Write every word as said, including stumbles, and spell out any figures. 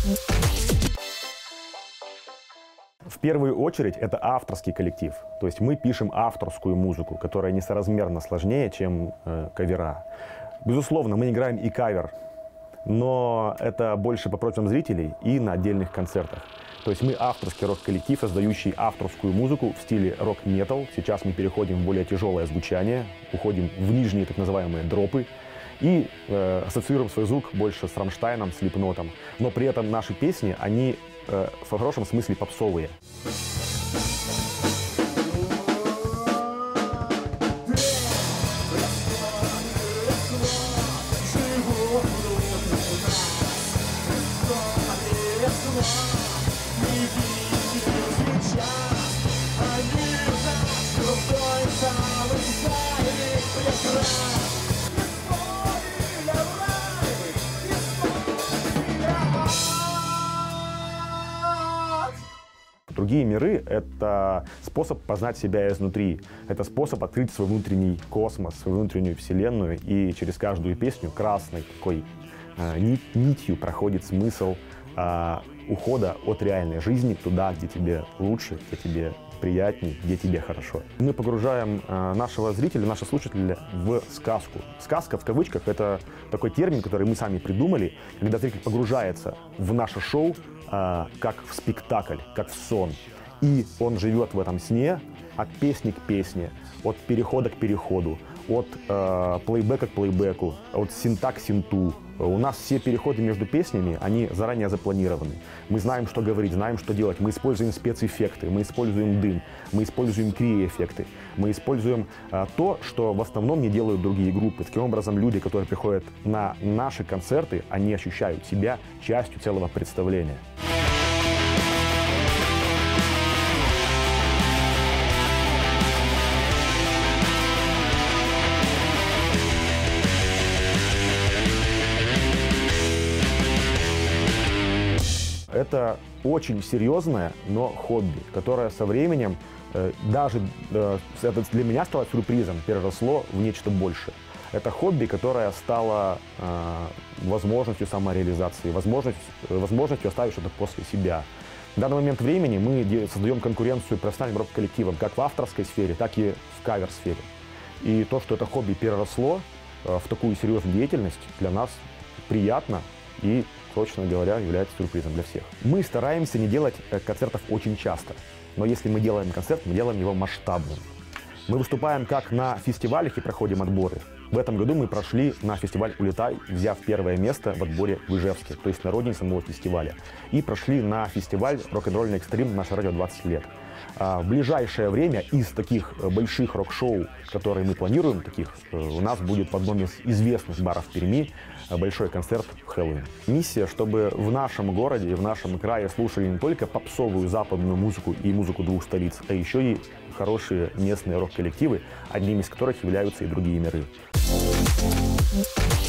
В первую очередь это авторский коллектив. То есть мы пишем авторскую музыку, которая несоразмерно сложнее, чем э, кавера. Безусловно, мы играем и кавер, но это больше по просьбам зрителей и на отдельных концертах. То есть мы авторский рок-коллектив, создающий авторскую музыку в стиле рок-метал. Сейчас мы переходим в более тяжелое звучание, уходим в нижние так называемые дропы и э, ассоциируем свой звук больше с Рамштайном, Слипнотом. Но при этом наши песни, они э, в хорошем смысле попсовые. Другие миры — это способ познать себя изнутри, это способ открыть свой внутренний космос, свою внутреннюю вселенную, и через каждую песню красной такой э, нить, нитью проходит смысл э, ухода от реальной жизни туда, где тебе лучше, где тебе приятней, где тебе хорошо. Мы погружаем э, нашего зрителя, нашего слушателя в сказку. Сказка в кавычках — это такой термин, который мы сами придумали, когда зритель погружается в наше шоу э, как в спектакль, как в сон. И он живет в этом сне от песни к песне, от перехода к переходу, от э, плейбека к плейбеку, от синта к синту. У нас все переходы между песнями, они заранее запланированы. Мы знаем, что говорить, знаем, что делать. Мы используем спецэффекты, мы используем дым, мы используем крия-эффекты. Мы используем э, то, что в основном не делают другие группы. Таким образом, люди, которые приходят на наши концерты, они ощущают себя частью целого представления. Это очень серьезное, но хобби, которое со временем, э, даже э, это для меня стало сюрпризом, переросло в нечто большее. Это хобби, которое стало э, возможностью самореализации, возможностью, возможностью оставить что-то после себя. В данный момент времени мы создаем конкуренцию профессиональным рок-коллективам как в авторской сфере, так и в кавер-сфере. И то, что это хобби переросло э, в такую серьезную деятельность, для нас приятно и, точно говоря, является сюрпризом для всех. Мы стараемся не делать концертов очень часто, но если мы делаем концерт, мы делаем его масштабным. Мы выступаем как на фестивалях и проходим отборы. В этом году мы прошли на фестиваль «Улетай», взяв первое место в отборе в Ижевске, то есть на родине самого фестиваля. И прошли на фестиваль «Рок-н-ролльный экстрим» «Наше радио двадцать лет». В ближайшее время из таких больших рок-шоу, которые мы планируем, таких, у нас будет в одном из известных баров Перми большой концерт в Хэллоуин. Миссия, чтобы в нашем городе и в нашем крае слушали не только попсовую западную музыку и музыку двух столиц, а еще и хорошие местные рок-коллективы, одним из которых являются и другие миры.